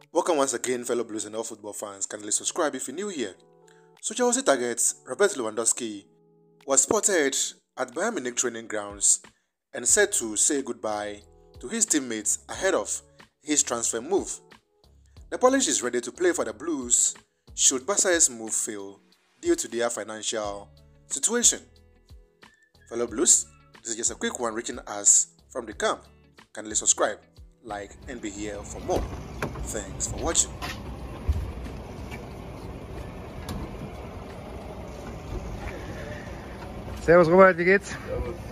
Welcome once again, fellow Blues and all football fans. Kindly subscribe if you're new here. So Chelsea target Robert Lewandowski was spotted at Bayern Munich training grounds and said to say goodbye to his teammates ahead of his transfer move. The Polish is ready to play for the Blues should Barca's move fail due to their financial situation. Fellow Blues, this is just a quick one reaching us from the camp. Kindly subscribe, like, and be here for more. Thanks for watching. Servus Robert, wie geht's? Servus.